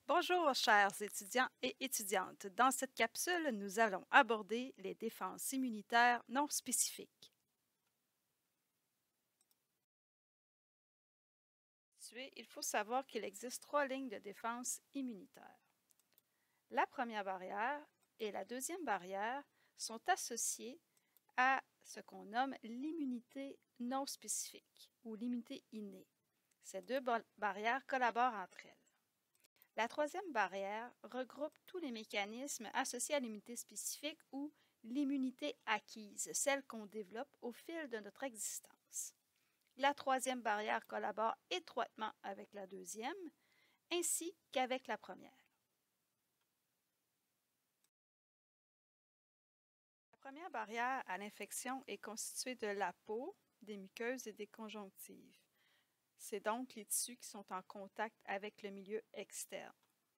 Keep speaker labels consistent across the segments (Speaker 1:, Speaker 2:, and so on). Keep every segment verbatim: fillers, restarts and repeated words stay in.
Speaker 1: Bonjour, chers étudiants et étudiantes. Dans cette capsule, nous allons aborder les défenses immunitaires non spécifiques. Il faut savoir qu'il existe trois lignes de défense immunitaire. La première barrière et la deuxième barrière sont associées à ce qu'on nomme l'immunité non spécifique ou l'immunité innée. Ces deux barrières collaborent entre elles. La troisième barrière regroupe tous les mécanismes associés à l'immunité spécifique ou l'immunité acquise, celle qu'on développe au fil de notre existence. La troisième barrière collabore étroitement avec la deuxième, ainsi qu'avec la première. La première barrière à l'infection est constituée de la peau, des muqueuses et des conjonctives. C'est donc les tissus qui sont en contact avec le milieu externe.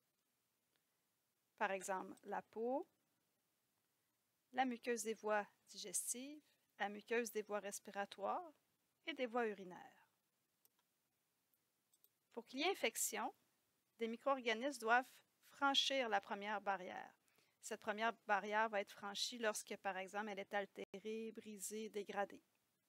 Speaker 1: Par exemple, la peau, la muqueuse des voies digestives, la muqueuse des voies respiratoires et des voies urinaires. Pour qu'il y ait infection, des micro-organismes doivent franchir la première barrière. Cette première barrière va être franchie lorsque, par exemple, elle est altérée, brisée, dégradée.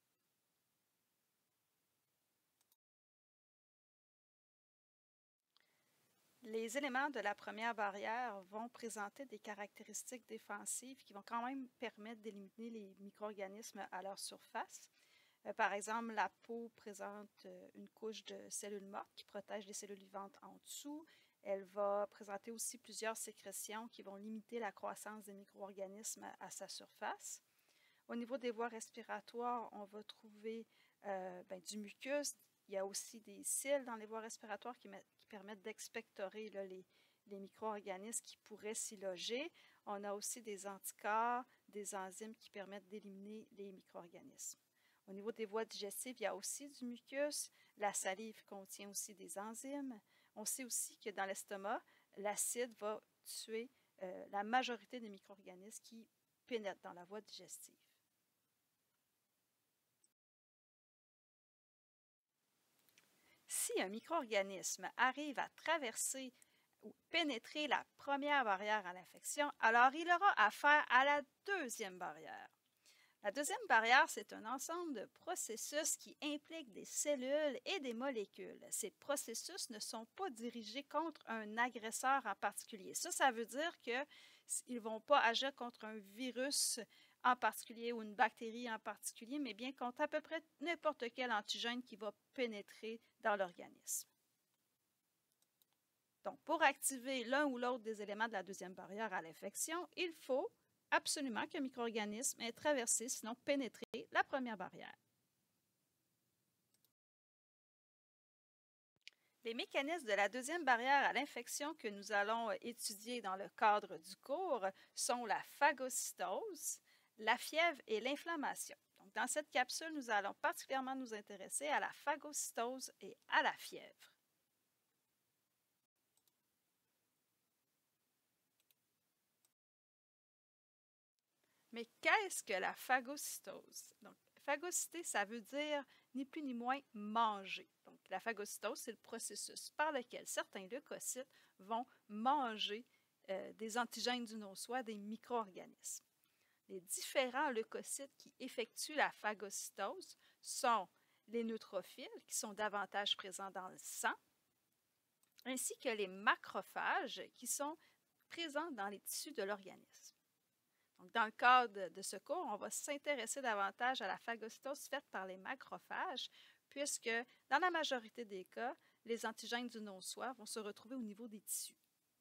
Speaker 1: Les éléments de la première barrière vont présenter des caractéristiques défensives qui vont quand même permettre d'éliminer les micro-organismes à leur surface. Euh, par exemple, la peau présente euh, une couche de cellules mortes qui protège les cellules vivantes en dessous. Elle va présenter aussi plusieurs sécrétions qui vont limiter la croissance des micro-organismes à, à sa surface. Au niveau des voies respiratoires, on va trouver euh, ben, du mucus. Il y a aussi des cils dans les voies respiratoires qui, qui permettent d'expectorer les, les micro-organismes qui pourraient s'y loger. On a aussi des anticorps, des enzymes qui permettent d'éliminer les micro-organismes. Au niveau des voies digestives, il y a aussi du mucus. La salive contient aussi des enzymes. On sait aussi que dans l'estomac, l'acide va tuer euh, la majorité des micro-organismes qui pénètrent dans la voie digestive. Si un micro-organisme arrive à traverser ou pénétrer la première barrière à l'infection, alors il aura affaire à la deuxième barrière. La deuxième barrière, c'est un ensemble de processus qui impliquent des cellules et des molécules. Ces processus ne sont pas dirigés contre un agresseur en particulier. Ça, ça veut dire qu'ils ne vont pas agir contre un virus en particulier ou une bactérie en particulier, mais bien contre à peu près n'importe quel antigène qui va pénétrer dans l'organisme. Donc, pour activer l'un ou l'autre des éléments de la deuxième barrière à l'infection, il faut absolument qu'un micro-organisme ait traversé, sinon pénétré, la première barrière. Les mécanismes de la deuxième barrière à l'infection que nous allons étudier dans le cadre du cours sont la phagocytose, la fièvre et l'inflammation. Donc, dans cette capsule, nous allons particulièrement nous intéresser à la phagocytose et à la fièvre. Mais qu'est-ce que la phagocytose? Donc, phagocyter, ça veut dire ni plus ni moins manger. Donc, la phagocytose, c'est le processus par lequel certains leucocytes vont manger euh, des antigènes du non soit des micro-organismes. Les différents leucocytes qui effectuent la phagocytose sont les neutrophiles, qui sont davantage présents dans le sang, ainsi que les macrophages, qui sont présents dans les tissus de l'organisme. Donc, dans le cadre de ce cours, on va s'intéresser davantage à la phagocytose faite par les macrophages, puisque dans la majorité des cas, les antigènes du non soit vont se retrouver au niveau des tissus.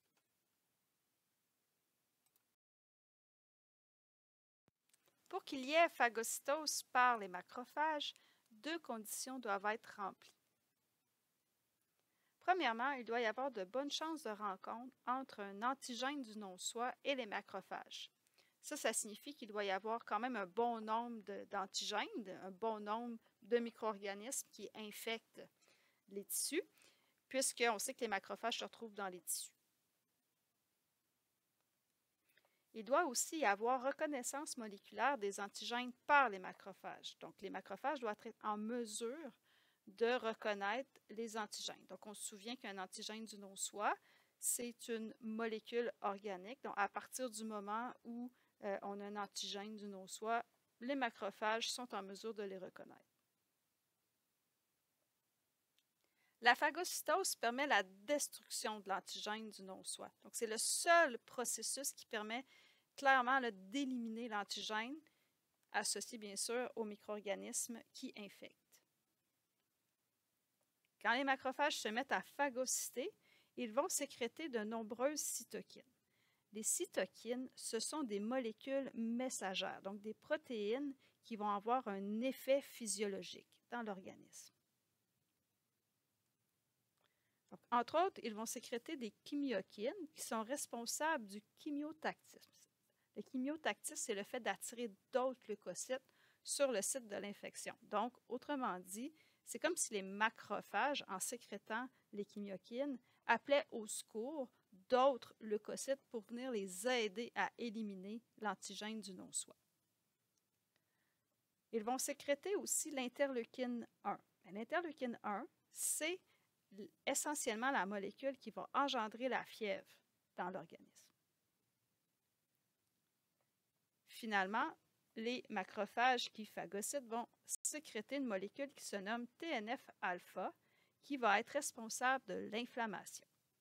Speaker 1: Pour qu'il y ait phagocytose par les macrophages, deux conditions doivent être remplies. Premièrement, il doit y avoir de bonnes chances de rencontre entre un antigène du non soit et les macrophages. Ça, ça signifie qu'il doit y avoir quand même un bon nombre d'antigènes, un bon nombre de micro-organismes qui infectent les tissus, puisqu'on sait que les macrophages se retrouvent dans les tissus. Il doit aussi y avoir reconnaissance moléculaire des antigènes par les macrophages. Donc, les macrophages doivent être en mesure de reconnaître les antigènes. Donc, on se souvient qu'un antigène du non soit, c'est une molécule organique. Donc, à partir du moment où euh, on a un antigène du non-soi, les macrophages sont en mesure de les reconnaître. La phagocytose permet la destruction de l'antigène du non-soi. Donc, c'est le seul processus qui permet clairement d'éliminer l'antigène, associé bien sûr aux micro-organismes qui infectent. Quand les macrophages se mettent à phagocyter, ils vont sécréter de nombreuses cytokines. Les cytokines, ce sont des molécules messagères, donc des protéines qui vont avoir un effet physiologique dans l'organisme. Entre autres, ils vont sécréter des chimiokines qui sont responsables du chimiotactisme. Le chimiotactisme, c'est le fait d'attirer d'autres leucocytes sur le site de l'infection. Donc, autrement dit, c'est comme si les macrophages, en sécrétant les chimiokines, appelaient au secours d'autres leucocytes pour venir les aider à éliminer l'antigène du non-soi. Ils vont sécréter aussi l'interleukine un. L'interleukine un, c'est essentiellement la molécule qui va engendrer la fièvre dans l'organisme. Finalement, les macrophages qui phagocytent vont sécréter une molécule qui se nomme T N F alpha, qui va être responsable de l'inflammation.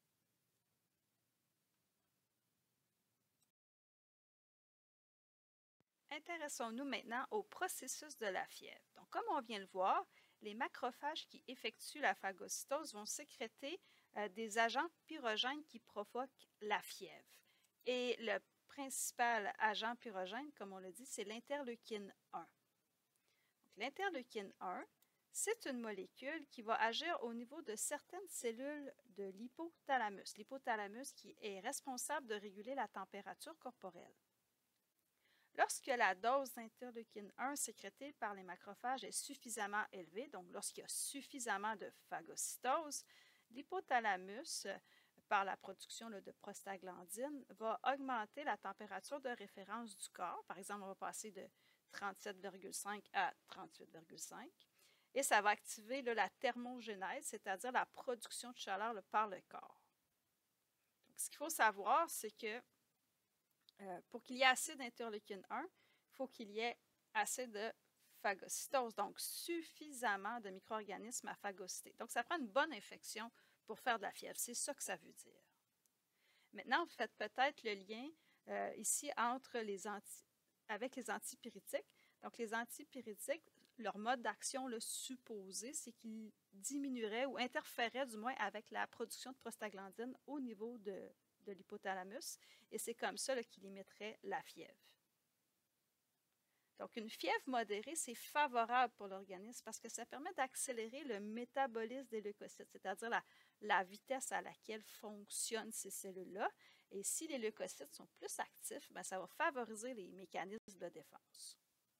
Speaker 1: Intéressons-nous maintenant au processus de la fièvre. Donc, comme on vient le voir, les macrophages qui effectuent la phagocytose vont sécréter euh, des agents pyrogènes qui provoquent la fièvre. Et le principal agent pyrogène, comme on l'a dit, c'est l'interleukine un. L'interleukine un, c'est une molécule qui va agir au niveau de certaines cellules de l'hypothalamus. L'hypothalamus qui est responsable de réguler la température corporelle. Lorsque la dose d'interleukine un sécrétée par les macrophages est suffisamment élevée, donc lorsqu'il y a suffisamment de phagocytose, l'hypothalamus, par la production là, de prostaglandine, va augmenter la température de référence du corps. Par exemple, on va passer de trente-sept virgule cinq à trente-huit virgule cinq. Et ça va activer là, la thermogénèse, c'est-à-dire la production de chaleur là, par le corps. Donc, ce qu'il faut savoir, c'est que Euh, pour qu'il y ait assez d'interleukine un, il faut qu'il y ait assez de phagocytose, donc suffisamment de micro-organismes à phagocyter. Donc, ça prend une bonne infection pour faire de la fièvre. C'est ça que ça veut dire. Maintenant, vous faites peut-être le lien euh, ici entre les anti, avec les antipyrétiques. Donc, les antipyrétiques, leur mode d'action supposé, c'est qu'ils diminueraient ou interféraient du moins avec la production de prostaglandine au niveau de de l'hypothalamus, et c'est comme ça qu'il limiterait la fièvre. Donc, une fièvre modérée, c'est favorable pour l'organisme parce que ça permet d'accélérer le métabolisme des leucocytes, c'est-à-dire la, la vitesse à laquelle fonctionnent ces cellules-là. Et si les leucocytes sont plus actifs, bien, ça va favoriser les mécanismes de défense.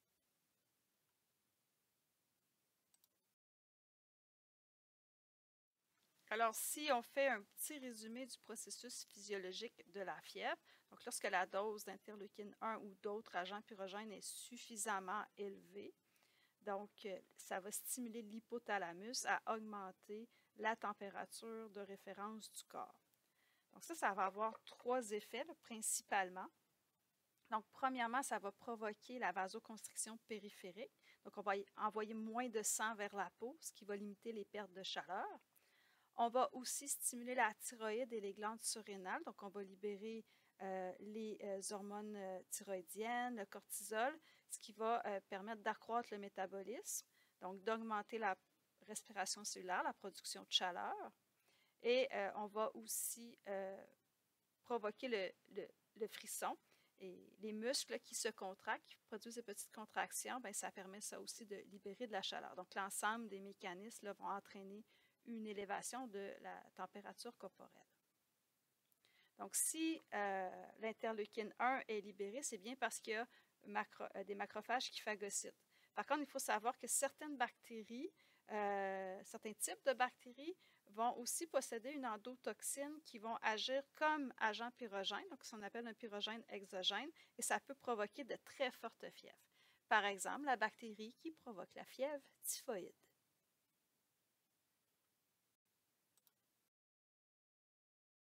Speaker 1: Alors, si on fait un petit résumé du processus physiologique de la fièvre, donc lorsque la dose d'interleukine un ou d'autres agents pyrogènes est suffisamment élevée, donc ça va stimuler l'hypothalamus à augmenter la température de référence du corps. Donc ça, ça va avoir trois effets là, principalement. Donc, premièrement, ça va provoquer la vasoconstriction périphérique. Donc, on va envoyer moins de sang vers la peau, ce qui va limiter les pertes de chaleur. On va aussi stimuler la thyroïde et les glandes surrénales. Donc, on va libérer euh, les euh, hormones euh, thyroïdiennes, le cortisol, ce qui va euh, permettre d'accroître le métabolisme, donc d'augmenter la respiration cellulaire, la production de chaleur. Et euh, on va aussi euh, provoquer le, le, le frisson. Et les muscles qui se contractent, qui produisent des petites contractions, bien, ça permet ça aussi de libérer de la chaleur. Donc, l'ensemble des mécanismes là, vont entraîner une élévation de la température corporelle. Donc, si euh, l'interleukine un est libérée, c'est bien parce qu'il y a macro, euh, des macrophages qui phagocytent. Par contre, il faut savoir que certaines bactéries, euh, certains types de bactéries vont aussi posséder une endotoxine qui vont agir comme agent pyrogène, donc ce qu'on appelle un pyrogène exogène, et ça peut provoquer de très fortes fièvres. Par exemple, la bactérie qui provoque la fièvre typhoïde.